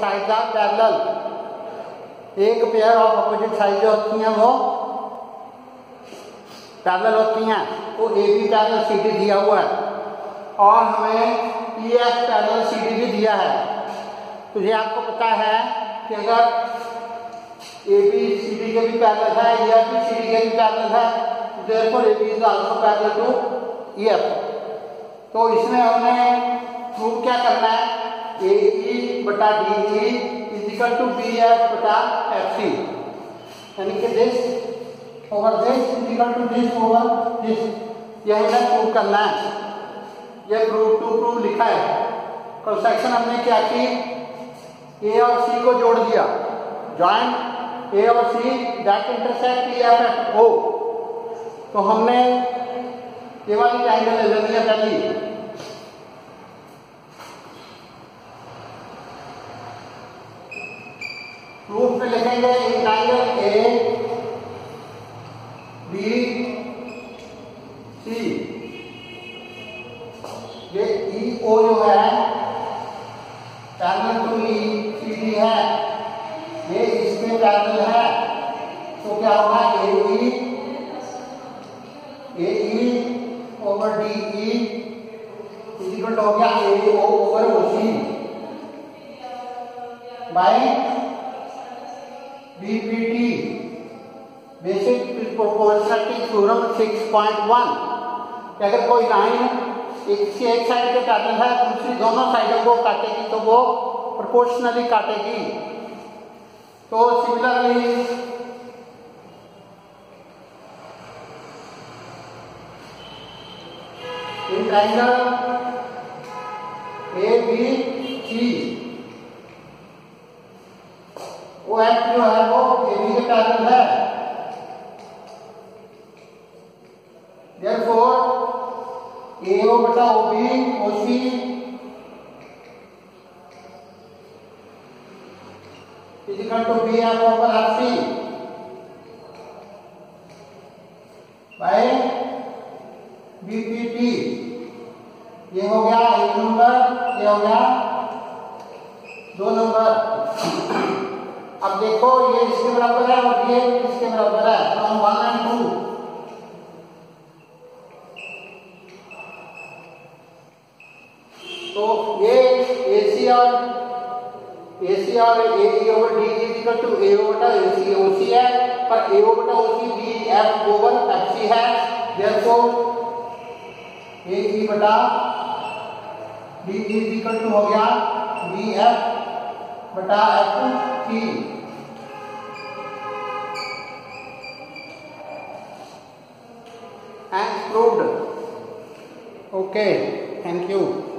Sides are parallel, एक pair of opposite side जो होती हैं वो पैरेलल होती हैं। तो A B parallel C D दिया हुआ है और हमें E F parallel C D भी दिया है। तो ये आपको पता है कि अगर ए बी सी डी के भी पैरेलल है, ई एफ भी सी डी के भी पैरेलल है, therefore A B is also parallel to E F. तो इसमें हमें प्रूव क्या करना है, ए ई बटा D E is equal to B F बटा एफ सी, यानी कि this over this is equal to this over this, यह हमें प्रूव करना है। यह प्रूव लिखा है। कल सेक्शन हमने क्या की, ए और सी को जोड़ दिया, जॉइंट ए और C that intersect E F at O. तो हमने ये वाली ट्रायंगल ले लेनी है पहली, प्रूफ में लिखेंगे इन ट्रायंगल ए बी सी, ये ई ओ जो है parallel to E C D है, ये इसके पैरेलल है। तो क्या होगा, A E over D E is equal to हो गया A O over O C by B P T, basic proportionality theorem 6.1। अगर कोई लाइन एक साइड के पैरेलल है, दूसरी दोनों साइडों को काटेगी तो वो प्रोपोर्शनली काटेगी। तो similarly in triangle A B C, O F जो है वो ए बी के पैरेलल है, देयरफॉर ए ओ बटा O B O C is equal to B F over F C by B P T. ये हो गया एक नंबर, ये हो गया 2 नंबर। अब देखो ये इसके बराबर है और ये इसके बराबर है, फ्रॉम 1 and 2। तो ये AC और AE over DE is equal to AO बटा AC OC है, पर AO बटा OC BF ओवर FC है, देयरफॉर AE बटा DE इज इक्वल टू हो गया BF बटा FC। And proved. Okay, thank you.